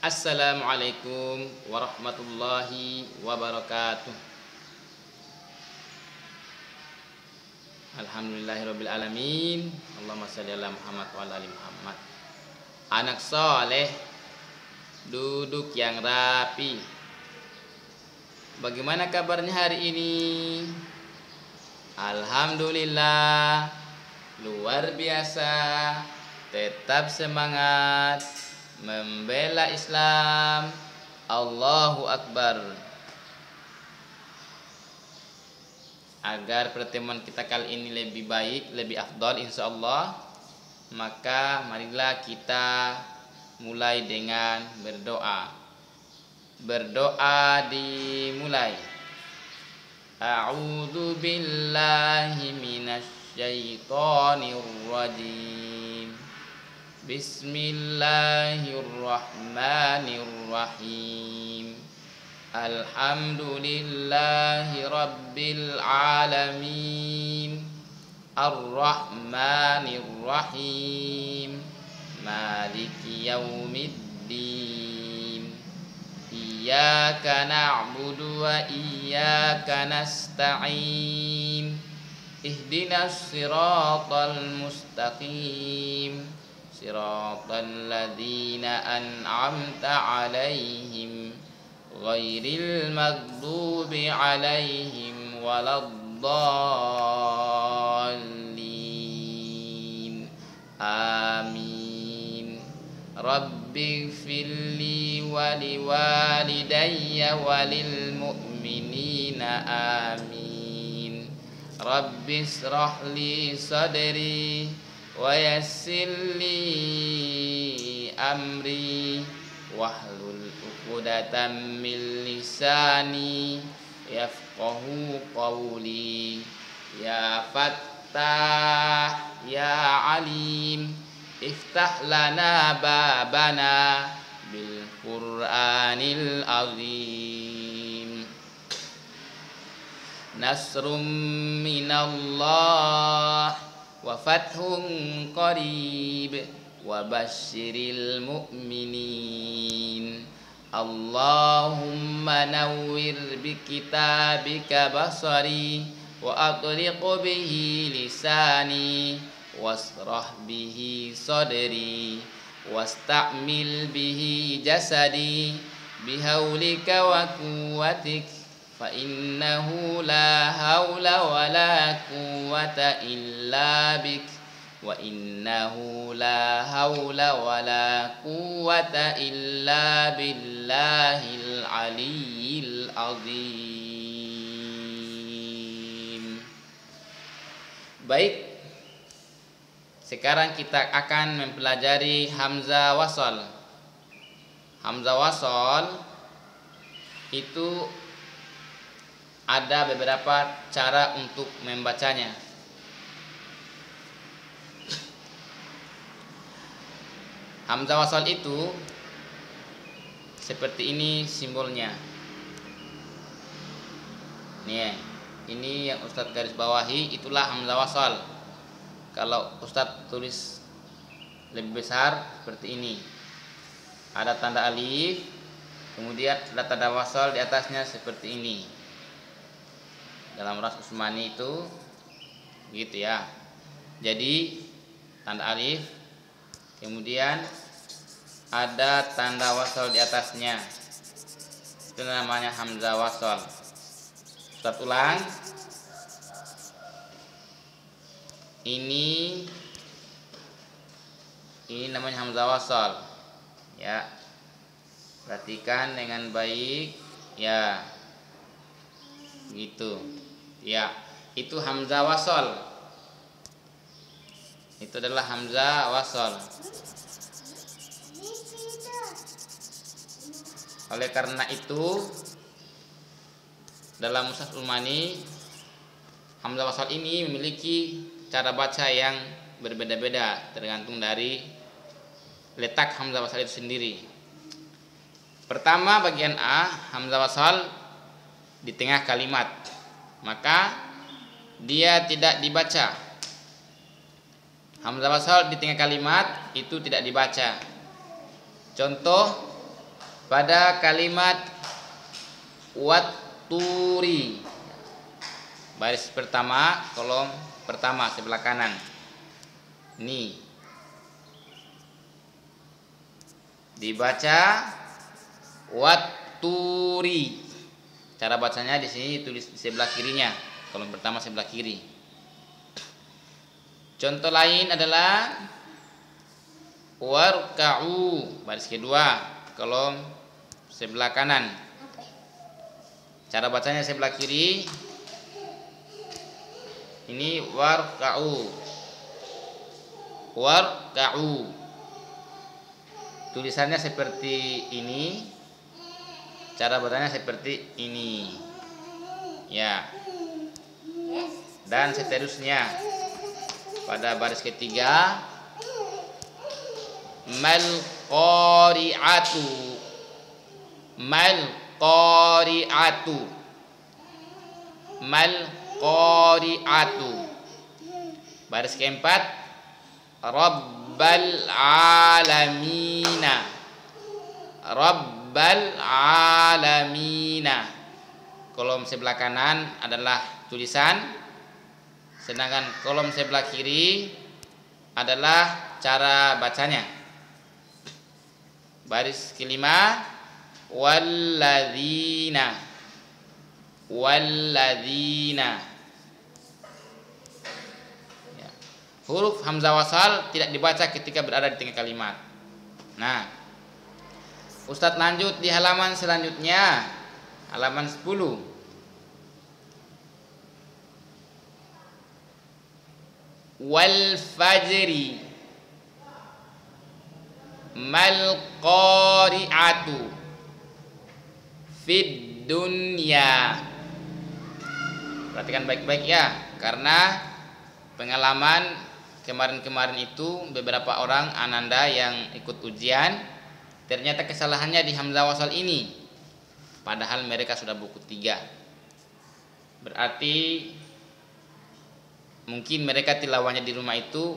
Assalamualaikum warahmatullahi wabarakatuh. Alhamdulillahirabbil alamin. Allahumma shalli ala Muhammad wa ala ali Muhammad. Anak soleh, duduk yang rapi. Bagaimana kabarnya hari ini? Alhamdulillah, luar biasa. Tetap semangat membela Islam. Allahu Akbar. Agar pertemuan kita kali ini lebih baik, lebih afdal insyaallah, maka marilah kita mulai dengan berdoa. Berdoa dimulai. A'udzu billahi minasy syaithanir rajim. Bismillahirrahmanirrahim. Alhamdulillahi rabbil alamin. Ar-Rahmanir-Rahim. Maliki yaumiddin. Iyyaka na'budu wa iyyaka nasta'in. Ihdinas siratal mustaqim. Siratal ladzina an'amta 'alaihim ghairil maghdubi 'alaihim waladdallin. Amin. Rabbighfirli wa liwalidayya walil mu'minina amin. Rabbishrah li sadri wa yassir li amri wahlul 'uqdatam min lisani yafqahu qawli. Ya Fattah ya Alim, iftah lana babana bil Qur'anil azim. Nasrum minallah wa fathun qarib wa basyiril mu'minin. Allahumma nawwir bi kitabika basari wa atriq bihi lisani wasrah bihi sadri wasta'mil bihi jasadi bihaulika wa quwwatik fa innahu la haula wa la quwwata illa bik wa innahu la haula wa la quwwata illa billahil aliyyil azim. Baik, sekarang kita akan mempelajari hamzah wasal. Hamzah wasal itu ada beberapa cara untuk membacanya. Hamzah wasal itu seperti ini simbolnya. Nih, ini yang Ustadz garis bawahi, itulah hamzah wasal. Kalau Ustadz tulis lebih besar seperti ini. Ada tanda alif, kemudian ada tanda wasal di atasnya seperti ini. Dalam ras Utsmani itu gitu ya. Jadi tanda alif, kemudian ada tanda wasal di atasnya. Itu namanya hamzah wasal. Ustaz ulang. Ini namanya hamzah wasal. Ya. Perhatikan dengan baik ya. Gitu. Ya, itu hamzah wasal. Itu adalah hamzah wasal. Oleh karena itu dalam Mushaf Utsmani hamzah wasal ini memiliki cara baca yang berbeda-beda tergantung dari letak hamzah wasal itu sendiri. Pertama, bagian A, hamzah wasal di tengah kalimat, maka dia tidak dibaca. Hamzah wasal di tengah kalimat itu tidak dibaca. Contoh pada kalimat watturi, baris pertama, kolom pertama sebelah kanan. Ini dibaca watturi. Cara bacanya di sini tulis di sebelah kirinya, kolom pertama sebelah kiri. Contoh lain adalah warka'u, baris kedua, kolom sebelah kanan. Cara bacanya sebelah kiri. Ini warka'u. Warka'u. Tulisannya seperti ini. Cara bacanya seperti ini. Ya. Dan seterusnya. Pada baris ketiga, mal qari'atu. Mal qari'atu. Mal qari'atu. Baris keempat, rabbal alamina. Rabbal alamina. Kolom sebelah kanan adalah tulisan, sedangkan kolom sebelah kiri adalah cara bacanya. Baris kelima, walladzina. Walladzina. Ya. Huruf hamzah wasal tidak dibaca ketika berada di tengah kalimat. Nah, Ustadz lanjut di halaman selanjutnya, halaman 10. Wal fajri. Mal qari'atu fid dunya. Perhatikan baik-baik ya, karena pengalaman kemarin-kemarin itu beberapa orang ananda yang ikut ujian, ternyata kesalahannya di hamzah wasal ini, padahal mereka sudah buku 3. Berarti mungkin mereka tilawahnya di rumah itu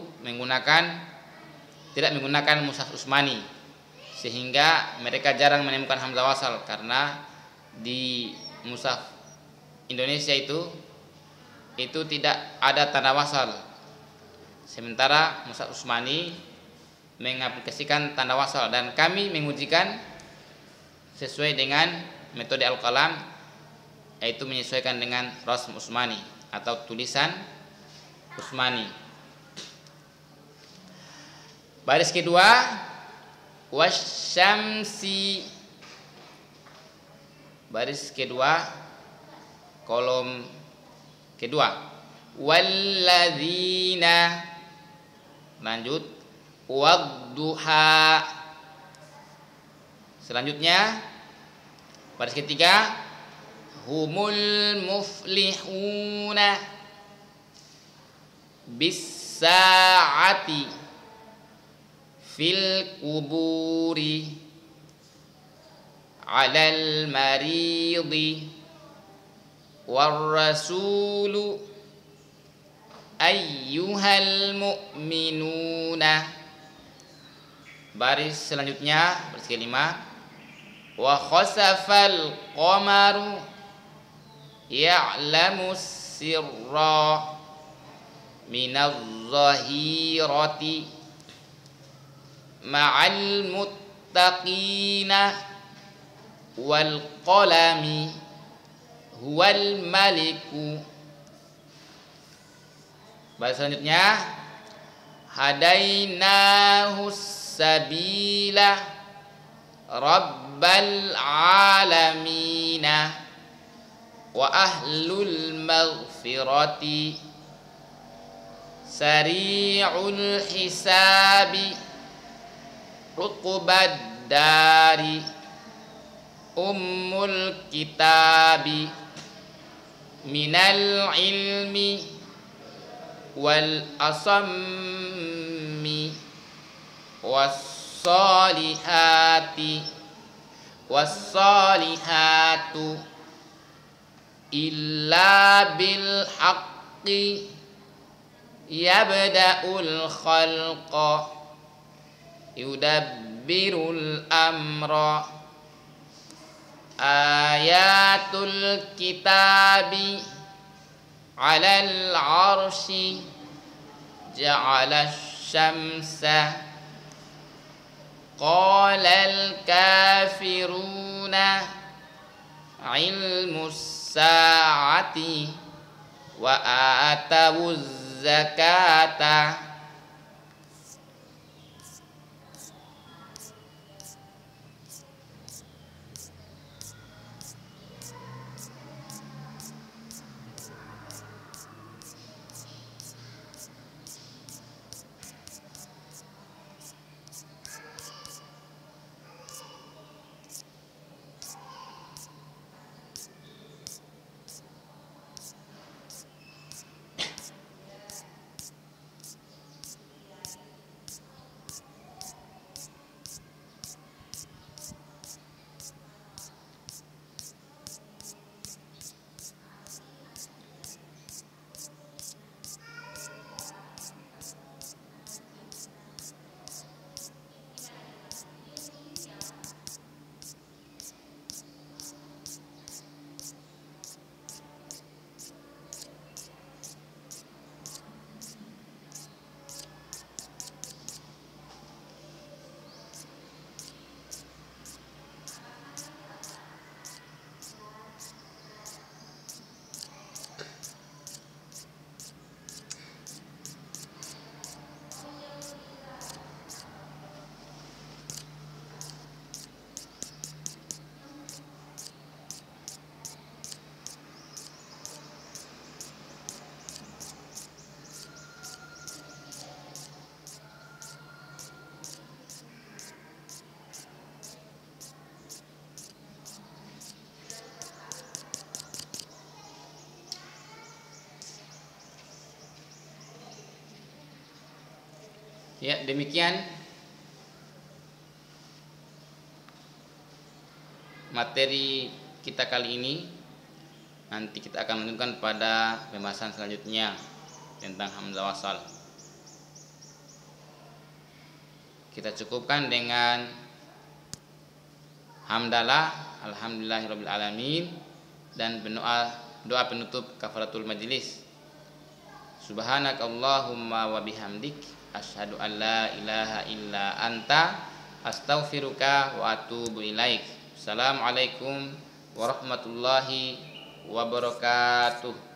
tidak menggunakan mushaf Utsmani, sehingga mereka jarang menemukan hamzah wasal, karena di mushaf Indonesia itu tidak ada tanda wasal, sementara mushaf Utsmani mengaplikasikan tanda wasal, dan kami mengujikan sesuai dengan metode Al-Qalam, yaitu menyesuaikan dengan rasm Utsmani atau tulisan Utsmani. Baris kedua, wasyamsi. Baris kedua, kolom kedua, walladzina. Lanjut, wadduha. Selanjutnya baris ketiga, humul muflihuna bis-sa'ati fil kuburi alal maridi war rasulu ayyuhal mu'minuna. Baris selanjutnya, baris kelima, wa khasafal qamaru ya'lamu sirra minaz zahirati ma'al muttaqina wal qalami huwal maliku. Baris selanjutnya, hadainahu sabila rabbal alamina wa ahlul maghfirati sari'ul hisabi uqbad dari ummul kitabi minal ilmi wal asammi wassalihati wassalihatu illa bil haqqi yabda'ul khalqa yudabbirul amra Ayatul kitabi 'alal 'arsy ja'ala syamsa qalal kafiruna ilmus sa'ati wa atawuz zakata. Ya, demikian materi kita kali ini. Nanti kita akan melanjutkan pada pembahasan selanjutnya tentang hamzah wasal. Kita cukupkan dengan hamdalah, alhamdulillahirabbil alamin, dan doa penutup kafaratul majlis. Subhanakallahumma wa bihamdik asyhadu an la ilaha illa anta astaghfiruka wa atubu ilaik. Assalamualaikum warahmatullahi wabarakatuh.